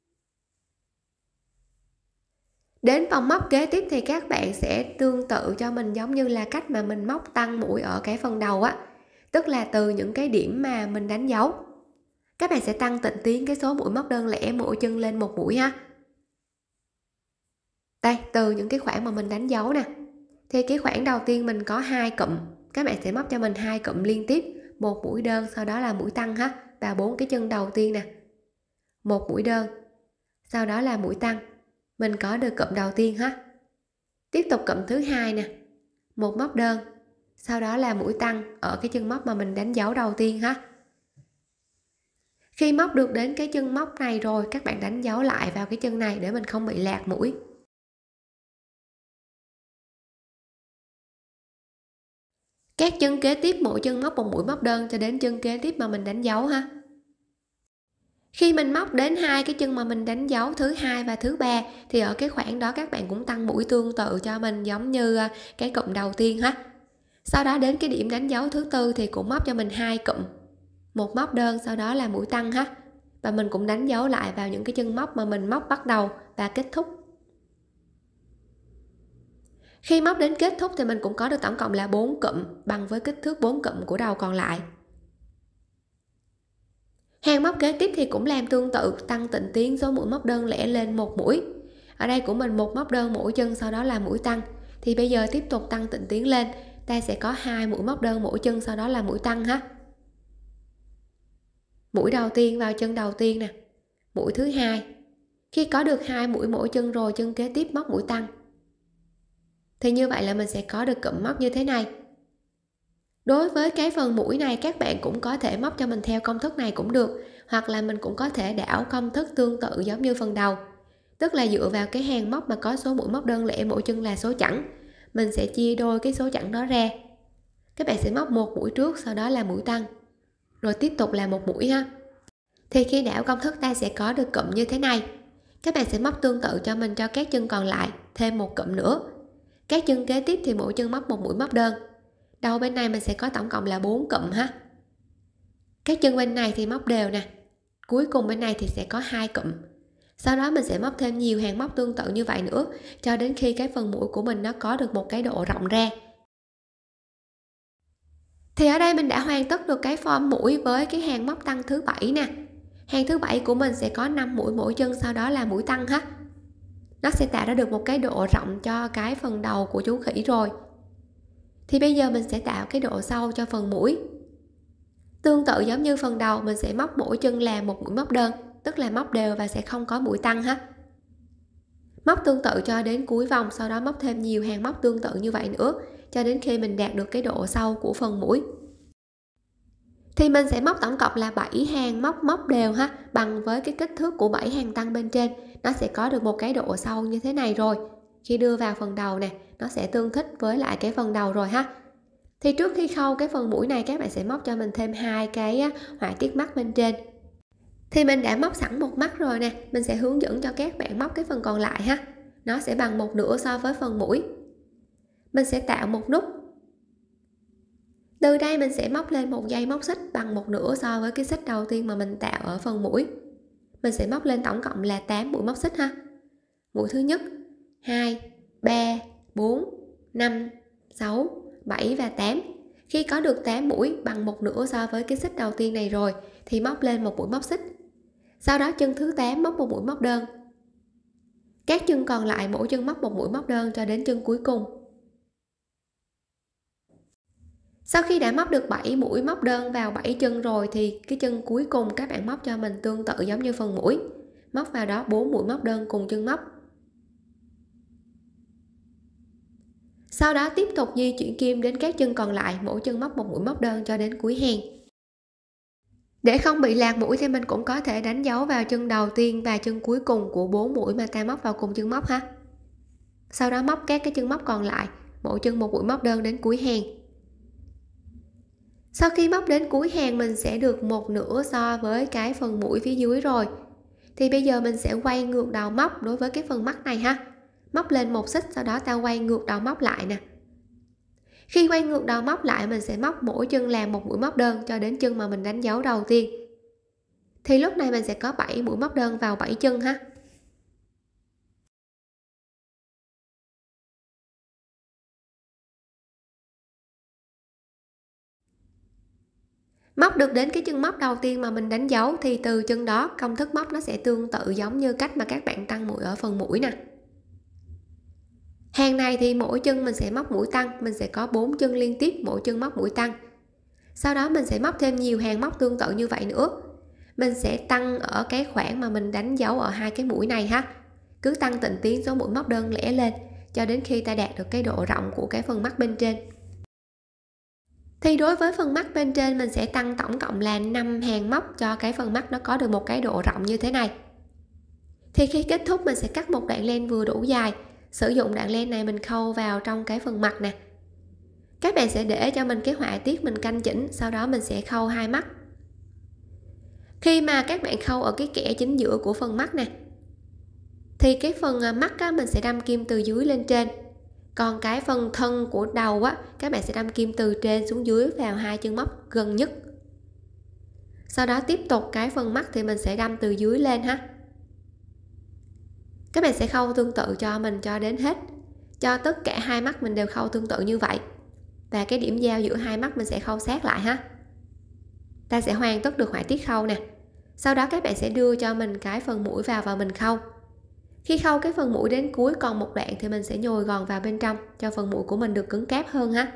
Đến vòng móc kế tiếp thì các bạn sẽ tương tự cho mình giống như là cách mà mình móc tăng mũi ở cái phần đầu á, tức là từ những cái điểm mà mình đánh dấu các bạn sẽ tăng tịnh tiến cái số mũi móc đơn lẻ mỗi chân lên một mũi ha. Đây, từ những cái khoảng mà mình đánh dấu nè, thì cái khoảng đầu tiên mình có 2 cụm, các bạn sẽ móc cho mình 2 cụm liên tiếp, một mũi đơn sau đó là mũi tăng ha, vào 4 cái chân đầu tiên nè, một mũi đơn sau đó là mũi tăng, mình có được cụm đầu tiên ha. Tiếp tục cụm thứ hai nè, một móc đơn sau đó là mũi tăng ở cái chân móc mà mình đánh dấu đầu tiên ha. Khi móc được đến cái chân móc này rồi các bạn đánh dấu lại vào cái chân này để mình không bị lạc mũi. Các chân kế tiếp mỗi chân móc một mũi móc đơn cho đến chân kế tiếp mà mình đánh dấu ha. Khi mình móc đến 2 cái chân mà mình đánh dấu thứ hai và thứ ba thì ở cái khoảng đó các bạn cũng tăng mũi tương tự cho mình giống như cái cụm đầu tiên ha. Sau đó đến cái điểm đánh dấu thứ tư thì cũng móc cho mình 2 cụm, một móc đơn sau đó là mũi tăng ha, và mình cũng đánh dấu lại vào những cái chân móc mà mình móc bắt đầu và kết thúc. Khi móc đến kết thúc thì mình cũng có được tổng cộng là 4 cụm bằng với kích thước 4 cụm của đầu còn lại. Hàng móc kế tiếp thì cũng làm tương tự, tăng tịnh tiến số mũi móc đơn lẻ lên một mũi. Ở đây của mình một móc đơn mỗi chân sau đó là mũi tăng, thì bây giờ tiếp tục tăng tịnh tiến lên, ta sẽ có 2 mũi móc đơn mỗi chân sau đó là mũi tăng ha. Mũi đầu tiên vào chân đầu tiên nè, mũi thứ hai. Khi có được 2 mũi mỗi chân rồi, chân kế tiếp móc mũi tăng. Thì như vậy là mình sẽ có được cụm móc như thế này. Đối với cái phần mũi này các bạn cũng có thể móc cho mình theo công thức này cũng được, hoặc là mình cũng có thể đảo công thức tương tự giống như phần đầu, tức là dựa vào cái hàng móc mà có số mũi móc đơn lẻ mỗi chân là số chẵn, mình sẽ chia đôi cái số chẵn đó ra. Các bạn sẽ móc một mũi trước sau đó là mũi tăng, rồi tiếp tục là một mũi ha. Thì khi đảo công thức ta sẽ có được cụm như thế này. Các bạn sẽ móc tương tự cho mình cho các chân còn lại, thêm một cụm nữa. Các chân kế tiếp thì mỗi chân móc một mũi móc đơn. Đầu bên này mình sẽ có tổng cộng là 4 cụm ha. Các chân bên này thì móc đều nè. Cuối cùng bên này thì sẽ có 2 cụm. Sau đó mình sẽ móc thêm nhiều hàng móc tương tự như vậy nữa cho đến khi cái phần mũi của mình nó có được một cái độ rộng ra. Thì ở đây mình đã hoàn tất được cái form mũi với cái hàng móc tăng thứ 7 nè. Hàng thứ 7 của mình sẽ có 5 mũi mỗi chân sau đó là mũi tăng ha. Nó sẽ tạo ra được một cái độ rộng cho cái phần đầu của chú khỉ rồi. Thì bây giờ mình sẽ tạo cái độ sâu cho phần mũi. Tương tự giống như phần đầu, mình sẽ móc mỗi chân là một mũi móc đơn, tức là móc đều và sẽ không có mũi tăng ha. Móc tương tự cho đến cuối vòng, sau đó móc thêm nhiều hàng móc tương tự như vậy nữa cho đến khi mình đạt được cái độ sâu của phần mũi. Thì mình sẽ móc tổng cộng là 7 hàng móc đều ha, bằng với cái kích thước của 7 hàng tăng bên trên, nó sẽ có được một cái độ sâu như thế này rồi. khi đưa vào phần đầu nè, nó sẽ tương thích với lại cái phần đầu rồi ha. Thì trước khi khâu cái phần mũi này, các bạn sẽ móc cho mình thêm 2 cái họa tiết mắt bên trên. Thì mình đã móc sẵn một mắt rồi nè, mình sẽ hướng dẫn cho các bạn móc cái phần còn lại ha. Nó sẽ bằng 1/2 so với phần mũi. Mình sẽ tạo một nút. Từ đây mình sẽ móc lên một dây móc xích bằng 1/2 so với cái xích đầu tiên mà mình tạo ở phần mũi. Mình sẽ móc lên tổng cộng là 8 mũi móc xích ha. Mũi thứ nhất, 2, 3, 4, 5, 6, 7 và 8. Khi có được 8 mũi bằng 1/2 so với cái xích đầu tiên này rồi thì móc lên một mũi móc xích. Sau đó chân thứ 8 móc một mũi móc đơn. Các chân còn lại mỗi chân móc một mũi móc đơn cho đến chân cuối cùng. Sau khi đã móc được 7 mũi móc đơn vào 7 chân rồi thì cái chân cuối cùng các bạn móc cho mình tương tự giống như phần mũi. Móc vào đó 4 mũi móc đơn cùng chân móc. Sau đó tiếp tục di chuyển kim đến các chân còn lại, mỗi chân móc một mũi móc đơn cho đến cuối hàng. Để không bị lạc mũi thì mình cũng có thể đánh dấu vào chân đầu tiên và chân cuối cùng của 4 mũi mà ta móc vào cùng chân móc ha. Sau đó móc các cái chân móc còn lại, mỗi chân một mũi móc đơn đến cuối hàng. Sau khi móc đến cuối hàng mình sẽ được 1/2 so với cái phần mũi phía dưới rồi. Thì bây giờ mình sẽ quay ngược đầu móc đối với cái phần mắt này ha. Móc lên một xích, sau đó ta quay ngược đầu móc lại nè. Khi quay ngược đầu móc lại mình sẽ móc mỗi chân làm một mũi móc đơn cho đến chân mà mình đánh dấu đầu tiên. Thì lúc này mình sẽ có 7 mũi móc đơn vào 7 chân ha. Móc được đến cái chân móc đầu tiên mà mình đánh dấu thì từ chân đó công thức móc nó sẽ tương tự giống như cách mà các bạn tăng mũi ở phần mũi nè. Hàng này thì mỗi chân mình sẽ móc mũi tăng, mình sẽ có 4 chân liên tiếp, mỗi chân móc mũi tăng. Sau đó mình sẽ móc thêm nhiều hàng móc tương tự như vậy nữa. Mình sẽ tăng ở cái khoảng mà mình đánh dấu ở 2 cái mũi này ha. Cứ tăng tịnh tiến số mũi móc đơn lẻ lên cho đến khi ta đạt được cái độ rộng của cái phần mắt bên trên. Thì đối với phần mắt bên trên mình sẽ tăng tổng cộng là 5 hàng móc cho cái phần mắt nó có được một cái độ rộng như thế này. Thì khi kết thúc mình sẽ cắt một đoạn len vừa đủ dài. Sử dụng đoạn len này mình khâu vào trong cái phần mặt nè. Các bạn sẽ để cho mình cái họa tiết mình canh chỉnh, sau đó mình sẽ khâu 2 mắt. Khi mà các bạn khâu ở cái kẽ chính giữa của phần mắt nè thì cái phần mắt á, mình sẽ đâm kim từ dưới lên trên. Còn cái phần thân của đầu á, các bạn sẽ đâm kim từ trên xuống dưới vào 2 chân móc gần nhất. Sau đó tiếp tục cái phần mắt thì mình sẽ đâm từ dưới lên ha. Các bạn sẽ khâu tương tự cho mình cho đến hết. Cho tất cả 2 mắt mình đều khâu tương tự như vậy. Và cái điểm giao giữa 2 mắt mình sẽ khâu sát lại ha. Ta sẽ hoàn tất được họa tiết khâu nè. Sau đó các bạn sẽ đưa cho mình cái phần mũi vào và mình khâu. Khi khâu cái phần mũi đến cuối còn một đoạn thì mình sẽ nhồi gòn vào bên trong cho phần mũi của mình được cứng cáp hơn ha.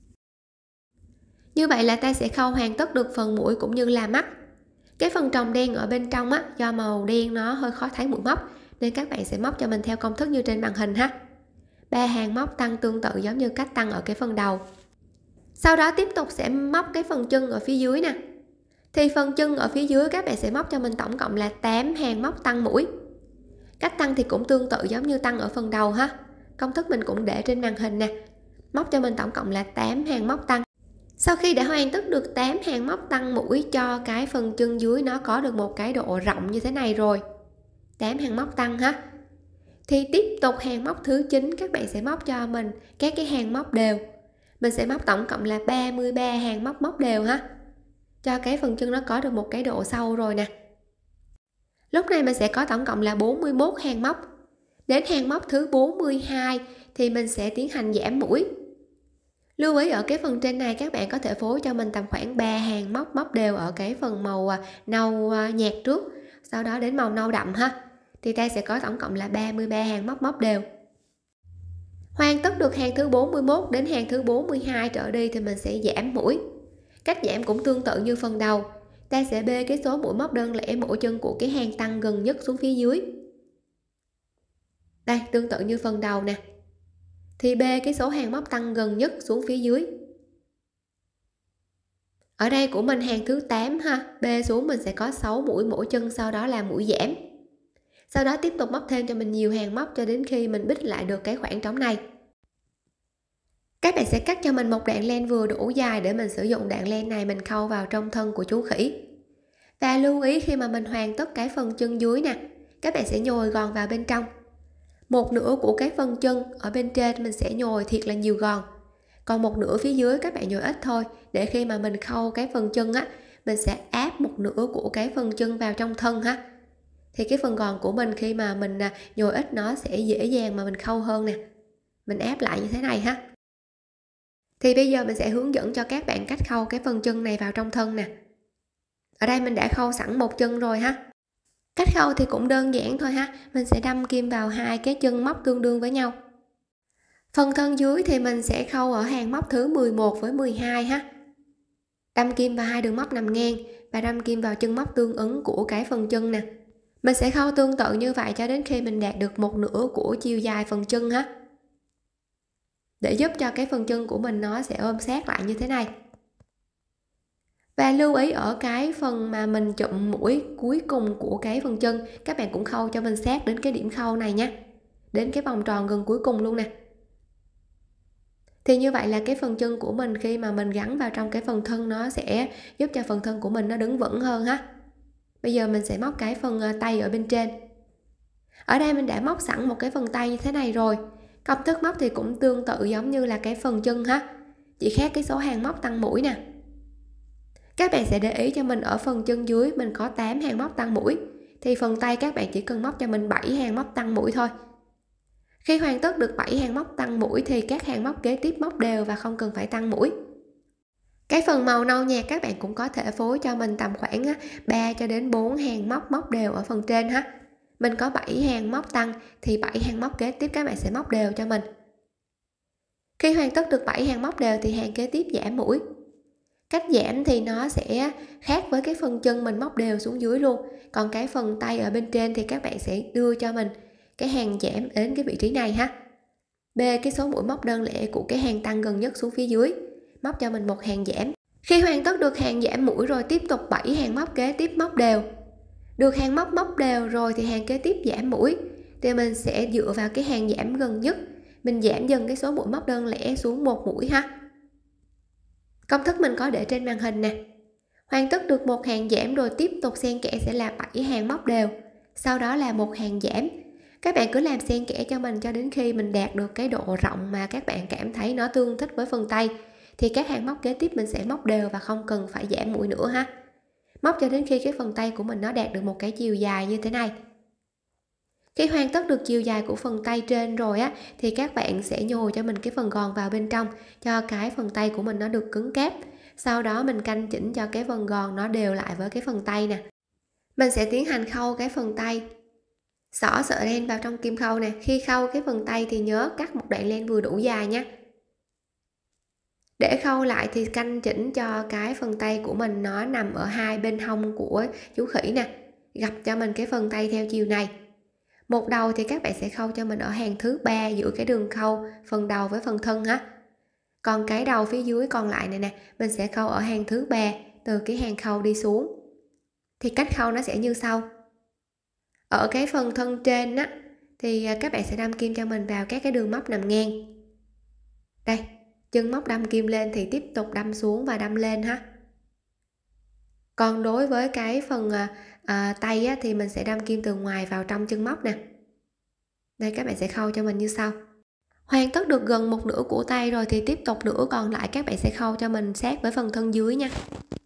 Như vậy là ta sẽ khâu hoàn tất được phần mũi cũng như là mắt. Cái phần tròng đen ở bên trong á, do màu đen nó hơi khó thấy mũi móc nên các bạn sẽ móc cho mình theo công thức như trên màn hình ha. 3 hàng móc tăng tương tự giống như cách tăng ở cái phần đầu. Sau đó tiếp tục sẽ móc cái phần chân ở phía dưới nè. Thì phần chân ở phía dưới các bạn sẽ móc cho mình tổng cộng là 8 hàng móc tăng mũi. Cách tăng thì cũng tương tự giống như tăng ở phần đầu ha. Công thức mình cũng để trên màn hình nè. Móc cho mình tổng cộng là 8 hàng móc tăng. Sau khi đã hoàn tất được 8 hàng móc tăng mũi cho cái phần chân dưới nó có được một cái độ rộng như thế này rồi. 8 hàng móc tăng ha. Thì tiếp tục hàng móc thứ 9 các bạn sẽ móc cho mình các cái hàng móc đều. Mình sẽ móc tổng cộng là 33 hàng móc đều ha. Cho cái phần chân nó có được một cái độ sâu rồi nè. Lúc này mình sẽ có tổng cộng là 41 hàng móc. Đến hàng móc thứ 42 thì mình sẽ tiến hành giảm mũi. Lưu ý ở cái phần trên này các bạn có thể phối cho mình tầm khoảng 3 hàng móc đều ở cái phần màu nâu nhạt trước, sau đó đến màu nâu đậm ha. Thì ta sẽ có tổng cộng là 33 hàng móc đều. Hoàn tất được hàng thứ 41 đến hàng thứ 42 trở đi thì mình sẽ giảm mũi. Cách giảm cũng tương tự như phần đầu. Ta sẽ bê cái số mũi móc đơn lẻ mỗi chân của cái hàng tăng gần nhất xuống phía dưới. Đây, tương tự như phần đầu nè. Thì bê cái số hàng móc tăng gần nhất xuống phía dưới. Ở đây của mình hàng thứ 8 ha, bê xuống mình sẽ có 6 mũi mỗi chân, sau đó là mũi giảm. Sau đó tiếp tục móc thêm cho mình nhiều hàng móc cho đến khi mình bít lại được cái khoảng trống này. Các bạn sẽ cắt cho mình một đoạn len vừa đủ dài để mình sử dụng đoạn len này mình khâu vào trong thân của chú khỉ. Và lưu ý khi mà mình hoàn tất cái phần chân dưới nè, các bạn sẽ nhồi gòn vào bên trong. Một nửa của cái phần chân ở bên trên mình sẽ nhồi thiệt là nhiều gòn, còn một nửa phía dưới các bạn nhồi ít thôi, để khi mà mình khâu cái phần chân á, mình sẽ áp một nửa của cái phần chân vào trong thân ha. Thì cái phần gòn của mình khi mà mình nhồi ít nó sẽ dễ dàng mà mình khâu hơn nè. Mình áp lại như thế này ha. Thì bây giờ mình sẽ hướng dẫn cho các bạn cách khâu cái phần chân này vào trong thân nè. Ở đây mình đã khâu sẵn một chân rồi ha. Cách khâu thì cũng đơn giản thôi ha. Mình sẽ đâm kim vào hai cái chân móc tương đương với nhau. Phần thân dưới thì mình sẽ khâu ở hàng móc thứ 11 với 12 ha. Đâm kim vào hai đường móc nằm ngang và đâm kim vào chân móc tương ứng của cái phần chân nè. Mình sẽ khâu tương tự như vậy cho đến khi mình đạt được một nửa của chiều dài phần chân ha. Để giúp cho cái phần chân của mình nó sẽ ôm sát lại như thế này. Và lưu ý ở cái phần mà mình chụm mũi cuối cùng của cái phần chân, các bạn cũng khâu cho mình sát đến cái điểm khâu này nha, đến cái vòng tròn gần cuối cùng luôn nè. Thì như vậy là cái phần chân của mình khi mà mình gắn vào trong cái phần thân nó sẽ giúp cho phần thân của mình nó đứng vững hơn ha. Bây giờ mình sẽ móc cái phần tay ở bên trên. Ở đây mình đã móc sẵn một cái phần tay như thế này rồi. Công thức móc thì cũng tương tự giống như là cái phần chân ha, chỉ khác cái số hàng móc tăng mũi nè. Các bạn sẽ để ý cho mình ở phần chân dưới mình có 8 hàng móc tăng mũi, thì phần tay các bạn chỉ cần móc cho mình 7 hàng móc tăng mũi thôi. Khi hoàn tất được 7 hàng móc tăng mũi thì các hàng móc kế tiếp móc đều và không cần phải tăng mũi. Cái phần màu nâu nhạt các bạn cũng có thể phối cho mình tầm khoảng 3 cho đến 4 hàng móc đều ở phần trên ha. Mình có 7 hàng móc tăng thì 7 hàng móc kế tiếp các bạn sẽ móc đều cho mình. Khi hoàn tất được 7 hàng móc đều thì hàng kế tiếp giảm mũi. Cách giảm thì nó sẽ khác với cái phần chân mình móc đều xuống dưới luôn. Còn cái phần tay ở bên trên thì các bạn sẽ đưa cho mình cái hàng giảm đến cái vị trí này ha. Bê cái số mũi móc đơn lẻ của cái hàng tăng gần nhất xuống phía dưới, móc cho mình một hàng giảm. Khi hoàn tất được hàng giảm mũi rồi tiếp tục 7 hàng móc kế tiếp móc đều. Được hàng móc đều rồi thì hàng kế tiếp giảm mũi, thì mình sẽ dựa vào cái hàng giảm gần nhất, mình giảm dần cái số mũi móc đơn lẻ xuống một mũi ha. Công thức mình có để trên màn hình nè. Hoàn tất được một hàng giảm rồi tiếp tục xen kẽ sẽ là 7 hàng móc đều, sau đó là một hàng giảm. Các bạn cứ làm xen kẽ cho mình cho đến khi mình đạt được cái độ rộng mà các bạn cảm thấy nó tương thích với phần tay, thì các hàng móc kế tiếp mình sẽ móc đều và không cần phải giảm mũi nữa ha. Móc cho đến khi cái phần tay của mình nó đạt được một cái chiều dài như thế này. Khi hoàn tất được chiều dài của phần tay trên rồi á, thì các bạn sẽ nhồi cho mình cái phần gòn vào bên trong cho cái phần tay của mình nó được cứng cáp. Sau đó mình canh chỉnh cho cái phần gòn nó đều lại với cái phần tay nè. Mình sẽ tiến hành khâu cái phần tay. Xỏ sợi len vào trong kim khâu nè. Khi khâu cái phần tay thì nhớ cắt một đoạn len vừa đủ dài nha. Để khâu lại thì canh chỉnh cho cái phần tay của mình nó nằm ở hai bên hông của chú khỉ nè, gập cho mình cái phần tay theo chiều này. Một đầu thì các bạn sẽ khâu cho mình ở hàng thứ 3 giữa cái đường khâu phần đầu với phần thân ha. Còn cái đầu phía dưới còn lại này nè, mình sẽ khâu ở hàng thứ 3 từ cái hàng khâu đi xuống. Thì cách khâu nó sẽ như sau. Ở cái phần thân trên á thì các bạn sẽ đâm kim cho mình vào các cái đường móc nằm ngang. Đây, chân móc đâm kim lên thì tiếp tục đâm xuống và đâm lên ha. Còn đối với cái phần tay á, thì mình sẽ đâm kim từ ngoài vào trong chân móc nè. Đây, các bạn sẽ khâu cho mình như sau. Hoàn tất được gần một nửa của tay rồi thì tiếp tục nửa còn lại các bạn sẽ khâu cho mình sát với phần thân dưới nha.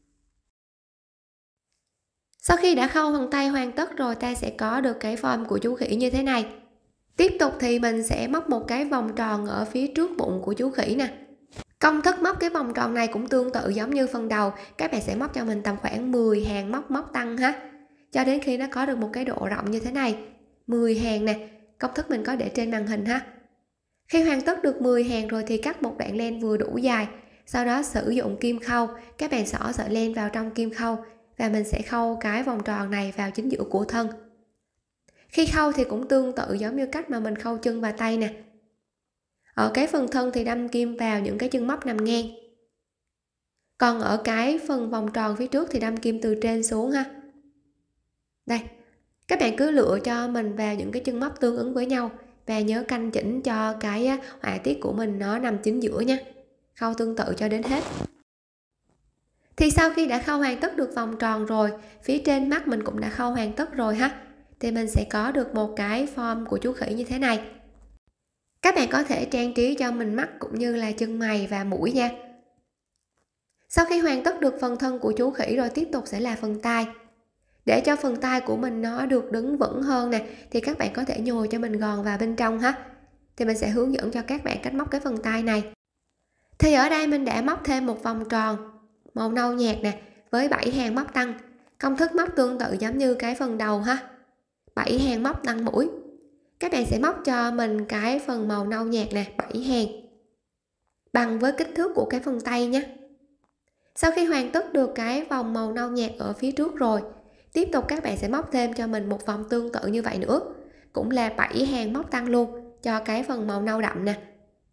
Sau khi đã khâu phần tay hoàn tất rồi, ta sẽ có được cái form của chú khỉ như thế này. Tiếp tục thì mình sẽ móc một cái vòng tròn ở phía trước bụng của chú khỉ nè. Công thức móc cái vòng tròn này cũng tương tự giống như phần đầu, các bạn sẽ móc cho mình tầm khoảng 10 hàng móc tăng ha, cho đến khi nó có được một cái độ rộng như thế này, 10 hàng nè. Công thức mình có để trên màn hình ha. Khi hoàn tất được 10 hàng rồi thì cắt một đoạn len vừa đủ dài, sau đó sử dụng kim khâu, các bạn xỏ sợi len vào trong kim khâu và mình sẽ khâu cái vòng tròn này vào chính giữa của thân. Khi khâu thì cũng tương tự giống như cách mà mình khâu chân và tay nè. Ở cái phần thân thì đâm kim vào những cái chân móc nằm ngang. Còn ở cái phần vòng tròn phía trước thì đâm kim từ trên xuống ha. Đây. Các bạn cứ lựa cho mình vào những cái chân móc tương ứng với nhau và nhớ canh chỉnh cho cái họa tiết của mình nó nằm chính giữa nha. Khâu tương tự cho đến hết. Thì sau khi đã khâu hoàn tất được vòng tròn rồi, phía trên mắt mình cũng đã khâu hoàn tất rồi ha, thì mình sẽ có được một cái form của chú khỉ như thế này. Các bạn có thể trang trí cho mình mắt cũng như là chân mày và mũi nha. Sau khi hoàn tất được phần thân của chú khỉ rồi, tiếp tục sẽ là phần tai. Để cho phần tai của mình nó được đứng vững hơn nè, thì các bạn có thể nhồi cho mình gòn vào bên trong ha. Thì mình sẽ hướng dẫn cho các bạn cách móc cái phần tai này. Thì ở đây mình đã móc thêm một vòng tròn màu nâu nhạt nè, với 7 hàng móc tăng. Công thức móc tương tự giống như cái phần đầu ha. 7 hàng móc tăng mũi. Các bạn sẽ móc cho mình cái phần màu nâu nhạt nè, 7 hàng. Bằng với kích thước của cái phần tay nhé. Sau khi hoàn tất được cái vòng màu nâu nhạt ở phía trước rồi, tiếp tục các bạn sẽ móc thêm cho mình một vòng tương tự như vậy nữa, cũng là 7 hàng móc tăng luôn cho cái phần màu nâu đậm nè.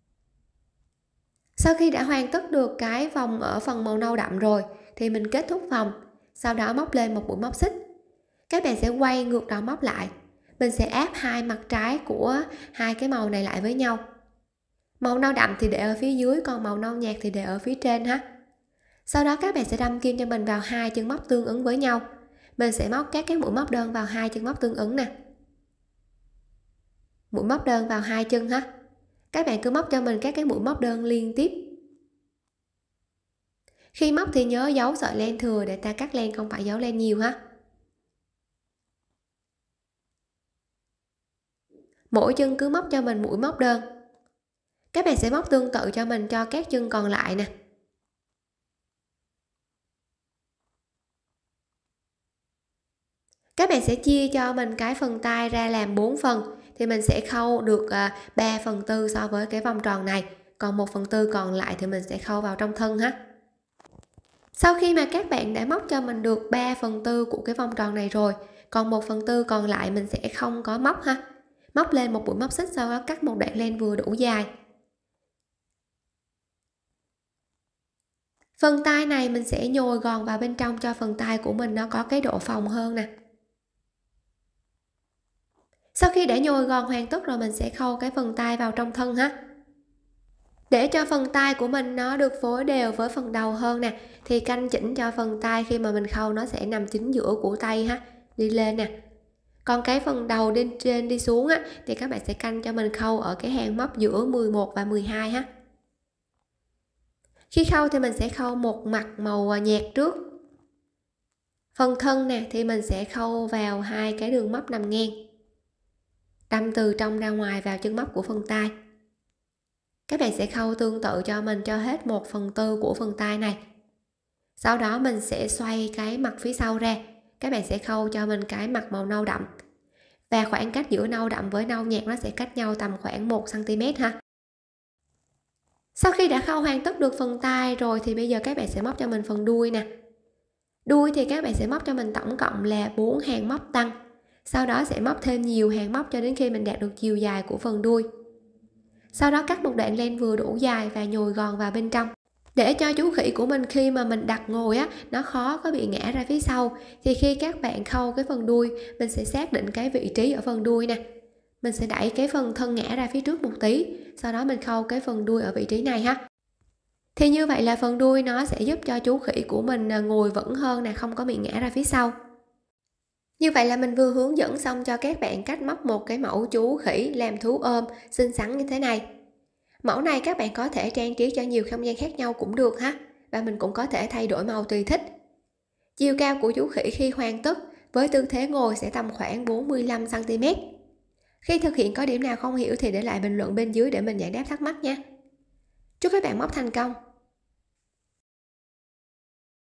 Sau khi đã hoàn tất được cái vòng ở phần màu nâu đậm rồi thì mình kết thúc vòng, sau đó móc lên một mũi móc xích. Các bạn sẽ quay ngược đầu móc lại, mình sẽ áp hai mặt trái của hai cái màu này lại với nhau. Màu nâu đậm thì để ở phía dưới, còn màu nâu nhạt thì để ở phía trên ha. Sau đó các bạn sẽ đâm kim cho mình vào hai chân móc tương ứng với nhau. Mình sẽ móc các cái mũi móc đơn vào hai chân móc tương ứng nè. Mũi móc đơn vào hai chân ha. Các bạn cứ móc cho mình các cái mũi móc đơn liên tiếp. Khi móc thì nhớ giấu sợi len thừa để ta cắt len, không phải giấu len nhiều ha. Mỗi chân cứ móc cho mình mũi móc đơn. Các bạn sẽ móc tương tự cho mình cho các chân còn lại nè. Các bạn sẽ chia cho mình cái phần tai ra làm 4 phần, thì mình sẽ khâu được 3/4 so với cái vòng tròn này, còn 1/4 còn lại thì mình sẽ khâu vào trong thân ha. Sau khi mà các bạn đã móc cho mình được 3/4 của cái vòng tròn này rồi, còn 1/4 còn lại mình sẽ không có móc ha. Móc lên một mũi móc xích, sau đó cắt một đoạn len vừa đủ dài. Phần tai này mình sẽ nhồi gòn vào bên trong cho phần tai của mình nó có cái độ phồng hơn nè. Sau khi đã nhồi gòn hoàn tất rồi, mình sẽ khâu cái phần tai vào trong thân ha. Để cho phần tai của mình nó được phối đều với phần đầu hơn nè, thì canh chỉnh cho phần tai khi mà mình khâu nó sẽ nằm chính giữa của tay ha, đi lên nè. Còn cái phần đầu đi trên đi xuống á, thì các bạn sẽ canh cho mình khâu ở cái hàng móc giữa 11 và 12 ha. Khi khâu thì mình sẽ khâu một mặt màu nhạt trước. Phần thân nè thì mình sẽ khâu vào hai cái đường móc nằm ngang, đâm từ trong ra ngoài vào chân móc của phần tai. Các bạn sẽ khâu tương tự cho mình cho hết 1/4 của phần tai này. Sau đó mình sẽ xoay cái mặt phía sau ra. Các bạn sẽ khâu cho mình cái mặt màu nâu đậm. Và khoảng cách giữa nâu đậm với nâu nhạt nó sẽ cách nhau tầm khoảng 1 cm ha. Sau khi đã khâu hoàn tất được phần tai rồi thì bây giờ các bạn sẽ móc cho mình phần đuôi nè. Đuôi thì các bạn sẽ móc cho mình tổng cộng là 4 hàng móc tăng. Sau đó sẽ móc thêm nhiều hàng móc cho đến khi mình đạt được chiều dài của phần đuôi. Sau đó cắt một đoạn len vừa đủ dài và nhồi gòn vào bên trong. Để cho chú khỉ của mình khi mà mình đặt ngồi á, nó khó có bị ngã ra phía sau, thì khi các bạn khâu cái phần đuôi, mình sẽ xác định cái vị trí ở phần đuôi nè. Mình sẽ đẩy cái phần thân ngã ra phía trước một tí, sau đó mình khâu cái phần đuôi ở vị trí này ha. Thì như vậy là phần đuôi nó sẽ giúp cho chú khỉ của mình ngồi vững hơn nè, không có bị ngã ra phía sau. Như vậy là mình vừa hướng dẫn xong cho các bạn cách móc một cái mẫu chú khỉ làm thú ôm xinh xắn như thế này. Mẫu này các bạn có thể trang trí cho nhiều không gian khác nhau cũng được ha, và mình cũng có thể thay đổi màu tùy thích. Chiều cao của chú khỉ khi hoàn tất với tư thế ngồi sẽ tầm khoảng 45 cm. Khi thực hiện có điểm nào không hiểu thì để lại bình luận bên dưới để mình giải đáp thắc mắc nha. Chúc các bạn móc thành công.